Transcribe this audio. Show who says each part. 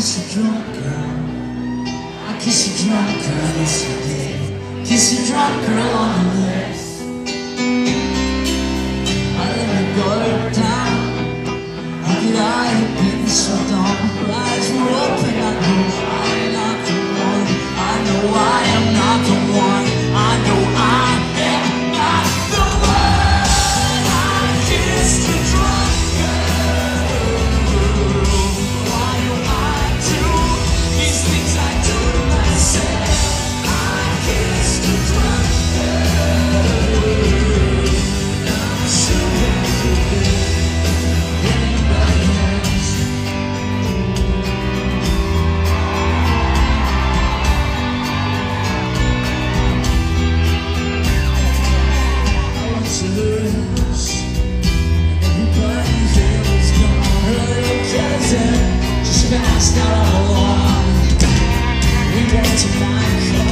Speaker 1: kiss a drunk girl. I kiss a drunk girl, yes I did. Kiss a drunk girl on the lips. I let her go down. How could I have been so dumb? Her eyes were open, I know I'm not the one. I know I am not the one. I know I am not the one. I kissed a drunk girl. Why do I do these things I do to myself? I kissed a drunk girl. I'm so happy. Just passed out all along. We went to my car.